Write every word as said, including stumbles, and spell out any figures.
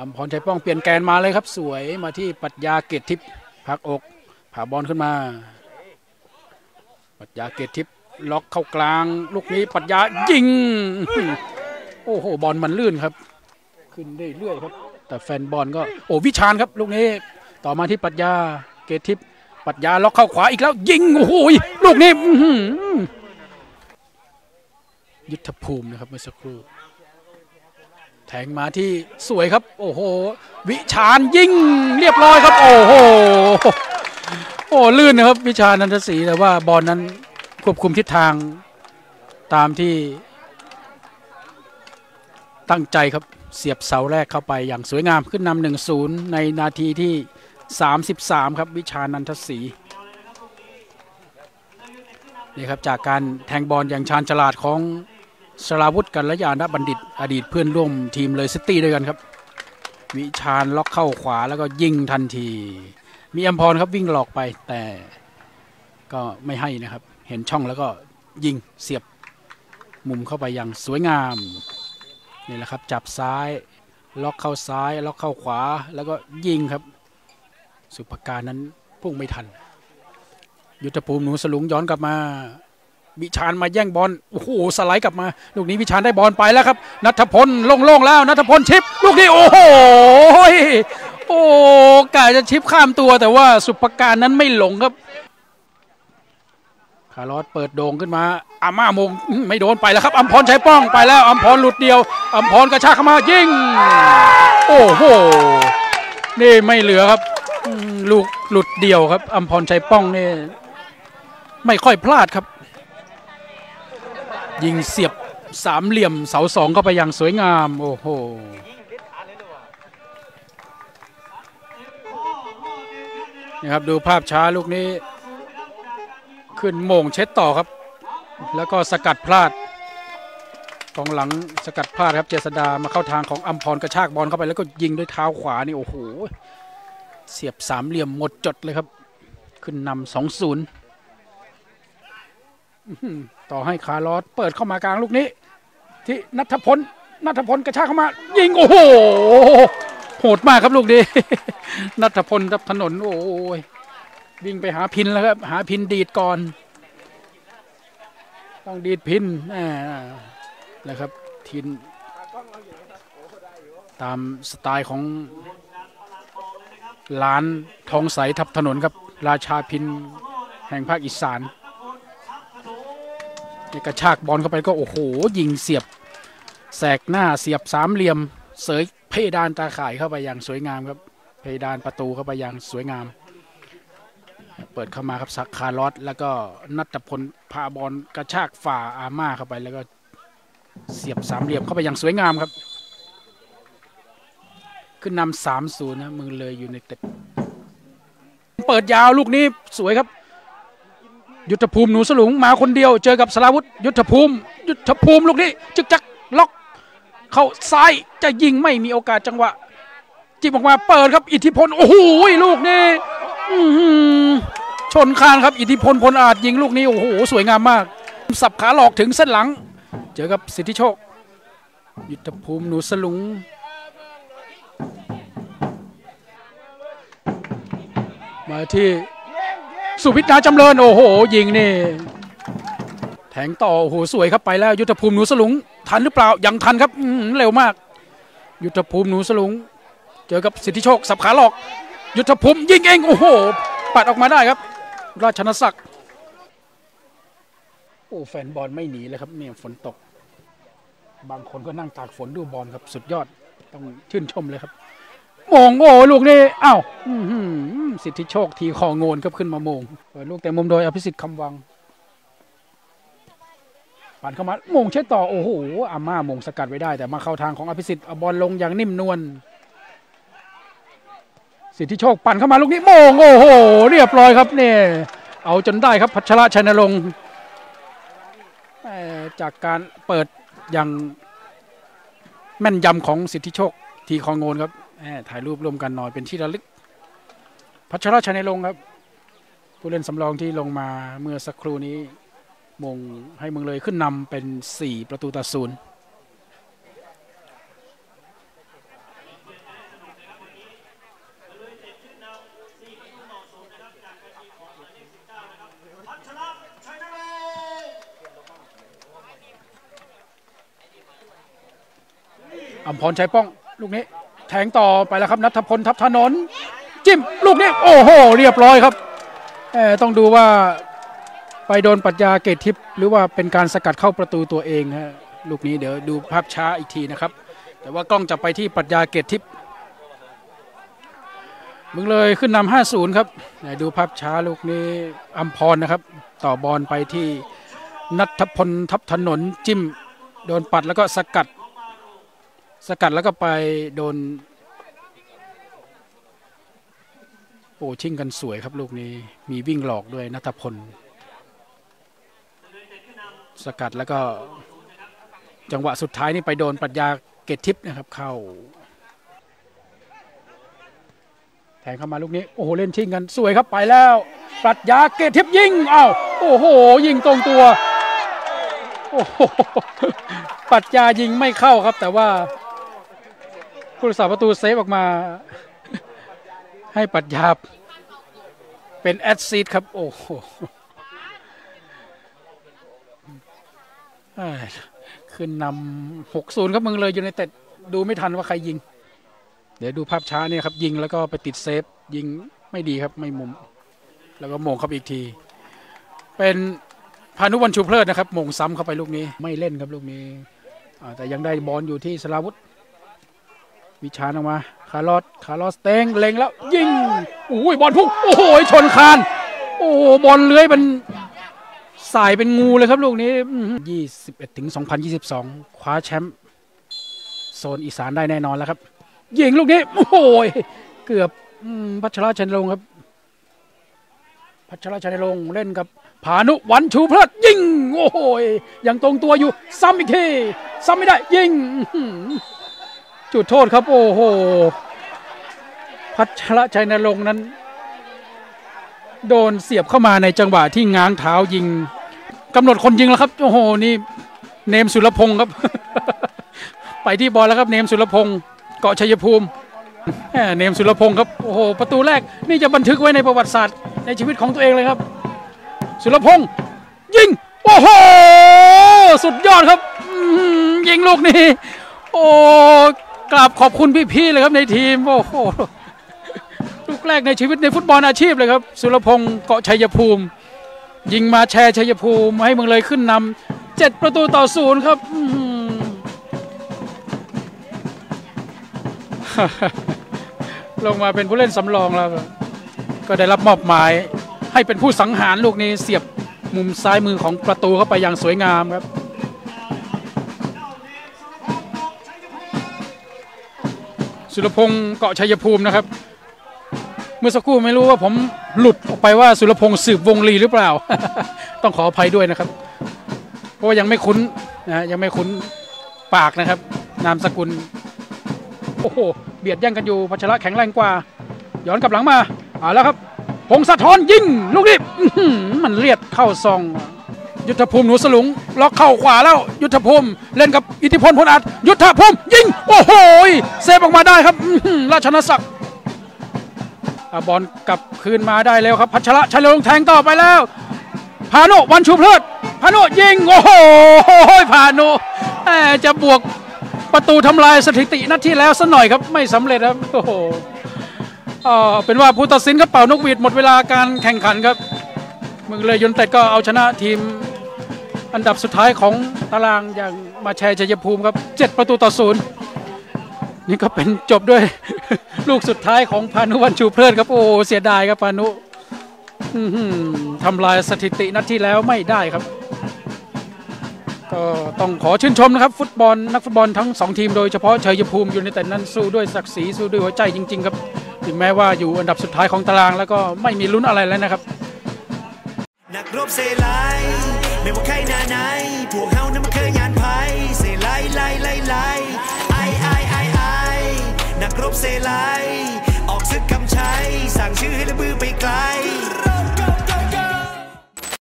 อัมพรชัยป้องเปลี่ยนแกนมาเลยครับสวยมาที่ปรัชญาเกตทิพย์พักอกผ่าบอลขึ้นมาปรัชญาเกตทิพย์ล็อกเข้ากลางลูกนี้ปรัชญายิงโอ้โหบอลมันลื่นครับขึ้นได้เรื่อยครับแต่แฟนบอลก็โอ้วิชาญครับลูกนี้ต่อมาที่ปรัชญาเกตทิพย์ปรัชญาล็อกเข้าขวาอีกแล้วยิงโอ้โหลูกนี้ยุทธภูมินะครับเมื่อสักครู่แทงมาที่สวยครับโอ้โหวิชาญยิงเรียบร้อยครับโอ้โหโอ้ลื่นนะครับวิชาญนันทศรีแต่ว่าบอลนั้นควบคุมทิศทางตามที่ตั้งใจครับเสียบเสาแรกเข้าไปอย่างสวยงามขึ้นนำ หนึ่งศูนย์ ในนาทีที่สามสิบสามครับวิชาญนันทศรีนี่ครับจากการแทงบอลอย่างชาญฉลาดของสราวุธกัลยาณบัณฑิตอดีตเพื่อนร่วมทีมเลยซิตี้ด้วยกันครับวิชาญล็อกเข้าขวาแล้วก็ยิงทันทีมีอัมพรครับวิ่งหลอกไปแต่ก็ไม่ให้นะครับเห็นช่องแล้วก็ยิงเสียบมุมเข้าไปอย่างสวยงามนี่แหละครับจับซ้ายล็อกเข้าซ้ายล็อกเข้าขวาแล้วก็ยิงครับสุภการนั้นพุ่งไม่ทันยุทธภูมิหนูสลุงย้อนกลับมาวิชาญมาแย่งบอลโอ้โหสไลด์กลับมาลูกนี้วิชาญได้บอลไปแล้วครับณัฐพลโล่งๆแล้วณัฐพลชิปลูกนี้โอ้โหโอ้กะจะชิปข้ามตัวแต่ว่าสุภการนั้นไม่หลงครับคาร์ลอสเปิดโด่งขึ้นมาอาม่ามงไม่โดนไปแล้วครับอัมพรชัยป้องไปแล้วอัมพรหลุดเดียวอัมพรกระชากเข้ามายิงโอ้โหนี่ไม่เหลือครับลูกหลุดเดียวครับอัมพรชัยป้องนี่ไม่ค่อยพลาดครับยิงเสียบสามเหลี่ยมเสาสองเข้าไปอย่างสวยงามโอ้โหนี่ครับดูภาพช้าลูกนี้ขึ้นโมงเช็ดต่อครับแล้วก็สกัดพลาดกองหลังสกัดพลาดครับเจษดามาเข้าทางของอัมพรกระชากบอลเข้าไปแล้วก็ยิงด้วยเท้าขวานี่โอ้โหเสียบสามเหลี่ยมหมดจดเลยครับขึ้นนำสองศูนย์ต่อให้คาร์ลอสเปิดเข้ามากลางลูกนี้ที่ณัฐพลณัฐพลกระชากเข้ามายิงโอ้โหโหดมากครับลูกนี้ณัฐพลทับถนนโอ้ยวิ่งไปหาพินแล้วครับหาพินดีดก่อนต้องดีดพินนะครับทินตามสไตล์ของร้านทองใสทับถนนครับราชาพินแห่งภาคอีสานกระชากบอลเข้าไปก็โอ้โหยิงเสียบแสกหน้าเสียบสามเหลี่ยมเสยเพดานตาข่ายเข้าไปอย่างสวยงามครับเพดานประตูเข้าไปอย่างสวยงามเปิดเข้ามาครับสักคาร์ลอสแล้วก็ณัฐพลพาบอลกระชากฝ่าอาม่าเข้าไปแล้วก็เสียบสามเหลี่ยมเข้าไปอย่างสวยงามครับขึ้นนำสามศูนย์นะมือเลยอยู่ในเต็ดเปิดยาวลูกนี้สวยครับยุทธภูมิหนูสลุงมาคนเดียวเจอกับสราวุธยุทธภูมิยุทธภูมิลูกนี้จึกจักล็อกเข้าซ้ายจะยิงไม่มีโอกาสจังหวะจิ้มออกมาเปิดครับอิทธิพลโอ้โหลูกนี้ชนคานครับอิทธิพลพลอาจยิงลูกนี้โอ้โหสวยงามมากสับขาหลอกถึงเส้นหลังเจอกับสิทธิโชคยุทธภูมิหนูสลุงมาที่สุวิทย์นาจำเริญโอ้โหยิงนี่แทงต่อโอ้โหสวยครับไปแล้วยุทธภูมิหนูสลุงทันหรือเปล่ายังทันครับเร็วมากยุทธภูมิหนูสลุงเจอกับสิทธิโชคสับขาหลอกยุทธภูมิยิงเองโอ้โหปัดออกมาได้ครับราชนศักดิ์โอ้แฟนบอลไม่หนีเลยครับเนี่ยฝนตกบางคนก็นั่งตากฝนดูบอลครับสุดยอดต้องชื่นชมเลยครับมงโอ้ลูกนี้อ้าวสิทธิโชคทีคอโงนครับขึ้นมามงเปิดลูกแต่มุมโดยอภิสิทธิ์คำวังผ่านเข้ามามงเช็ดต่อโอ้โหอาม่ามงสกัดไว้ได้แต่มาเข้าทางของอภิสิทธิ์เอาบอลลงอย่างนิ่มนวลสิทธิโชคปั่นเข้ามาลูกนี้มงโอ้โหเรียบร้อยครับเนี่ยเอาจนได้ครับพัชระชัยนรงค์จากการเปิดอย่างแม่นยำของสิทธิโชคทีคอโงนครับถ่ายรูปร่วมกันหน่อยเป็นที่ระลึกพัชรชัยนรงค์ครับผู้เล่นสำรองที่ลงมาเมื่อสักครู่นี้มงให้เมืองเลยขึ้นนำเป็นสี่ประตูต่อศูนย์อัมพรชัยป้องลูกนี้แทงต่อไปแล้วครับณัฐพลทับถนนจิ้มลูกนี้โอ้โหเรียบร้อยครับแหมต้องดูว่าไปโดนปรัชญาเกตทิพย์หรือว่าเป็นการสกัดเข้าประตูตัวเองฮะลูกนี้เดี๋ยวดูภาพช้าอีกทีนะครับแต่ว่ากล้องจะไปที่ปรัชญาเกตทิพย์มึงเลยขึ้นนำ ห้าศูนย์ ครับเดี๋ยวดูภาพช้าลูกนี้อัมพรนะครับต่อบอลไปที่ณัฐพลทับถนนจิ้มโดนปัดแล้วก็สกัดสกัดแล้วก็ไปโดนโอ้ชิงกันสวยครับลูกนี้มีวิ่งหลอกด้วยณัฐพลสกัดแล้วก็จังหวะสุดท้ายนี่ไปโดนปรัชญาเกตทิพย์นะครับเข้าแทงเข้ามาลูกนี้โอ้โหเล่นชิงกันสวยครับไปแล้วปรัชญาเกตทิพย์ยิงอ้าวโอ้โหยิงตรงตัวโอ้โหปรัชญายิงไม่เข้าครับแต่ว่าผู้รักษาประตูเซฟออกมาให้ปรัชญาเป็นแอดซีดครับโอ้โหขึ้นนำ หกศูนย์ ครับมึงเลยยูไนเต็ดดูไม่ทันว่าใครยิงเดี๋ยวดูภาพช้าเนี่ยครับยิงแล้วก็ไปติดเซฟยิงไม่ดีครับไม่มุมแล้วก็โมงเข้าไปอีกทีเป็นพานุวรรณชูเพลิดนะครับโมงซ้ำเข้าไปลูกนี้ไม่เล่นครับลูกนี้แต่ยังได้บอลอยู่ที่สราวุธวิชาญออกมาคาร์ลอสคาร์ลอสเต็งเล็งแล้วยิงโอ้ยบอลพุ่งโอ้โหชนคานโอ้โหบอลเลื้อยเป็นสายเป็นงูเลยครับลูกนี้ยี่สิบเอ็ดถึงสองพันยี่สิบสองคว้าแชมป์โซนอีสานได้แน่นอนแล้วครับยิงลูกนี้โอ้โหเกือบพัชรชัยนรงค์ครับพัชรชัยนรงค์เล่นกับพานุวรรณชูเพลิดยิงโอ้โหยังตรงตัวอยู่ซ้ำอีกทีซ้ำไม่ได้ยิงจุดโทษครับโอ้โหพัชรชัยนรงค์นั้นโดนเสียบเข้ามาในจังหวะที่ง้างเท้ายิงกำหนดคนยิงแล้วครับโอ้โหนี่เนมสุรพงศ์ครับ ไปที่บอลแล้วครับเนมสุรพงศ์เกาะชัยภูมิเนมสุรพงศ์ครับโอ้โหประตูแรกนี่จะบันทึกไว้ในประวัติศาสตร์ในชีวิตของตัวเองเลยครับสุรพงศ์ยิงโอ้โหสุดยอดครับยิงลูกนี้โอ้กราบขอบคุณพี่ๆเลยครับในทีมโอ้โหลูกแรกในชีวิตในฟุตบอลอาชีพเลยครับสุรพงศ์เกาะชัยภูมิยิงมาแชร์ชัยภูมิให้เมืองเลยขึ้นนำเจ็ดประตูต่อศูนย์ครับลงมาเป็นผู้เล่นสำรองแล้วก็ได้รับมอบหมายให้เป็นผู้สังหารลูกนี้เสียบมุมซ้ายมือของประตูเข้าไปอย่างสวยงามครับสุรพงศ์เกาะชัยภูมินะครับเมื่อสักครู่ไม่รู้ว่าผมหลุดออกไปว่าสุรพงศ์สืบวงลีหรือเปล่า ต้องขออภัยด้วยนะครับเพราะว่ายังไม่คุ้นนะยังไม่คุ้นปากนะครับนามสกุลโอ้โหเบียดแย่งกันอยู่พัชระแข็งแรงกว่าย้อนกลับหลังมาอ่าแล้วครับพงศธรยิงลูกนี้มันเลียดเข้าซองยุทธภูมิหนูสลุงล็อกเข้าขวาแล้วยุทธภูมิเล่นกับอิทธิพลพลอัดยุทธภูมิยิงโอ้โหเซฟออกมาได้ครับราชนศักดิ์บอลกลับคืนมาได้แล้วครับพัชระชัยนรงค์แทงต่อไปแล้วพานุวรรณชูเพลิดพานุยิงโอ้โหพานุจะบวกประตูทำลายสถิตินัดที่แล้วซะหน่อยครับไม่สำเร็จครับโอ้โหเป็นว่าผู้ตัดสินก็เป่านกหวีดหมดเวลาการแข่งขันครับเมืองเลยยูไนเต็ดก็เอาชนะทีมอันดับสุดท้ายของตารางอย่างมาแชร์ชัยภูมิครับเจ็ดประตูต่อศูนย์นี่ก็เป็นจบด้วยลูกสุดท้ายของพานุวรรณชูเพลิดครับโอ้เสียดายครับพานุทำลายสถิตินัดที่แล้วไม่ได้ครับก็ต้องขอชื่นชมนะครับฟุตบอลนักฟุตบอลทั้งสองทีมโดยเฉพาะชัยภูมิยูไนเต็ดนั้นสู้ด้วยศักดิ์ศรีสู้ด้วยหัวใจจริงๆครับถึงแม้ว่าอยู่อันดับสุดท้ายของตารางแล้วก็ไม่มีลุ้นอะไรแล้วนะครับนักรบเซไลไม่ว่าใครหน้าไหนพวกเฮานั้นมันเคยยานภัยเซไลไลไลไลไอไอไอไอนักรบเซไลออกศึกกำชัยสั่งชื่อให้ระบือไปไกล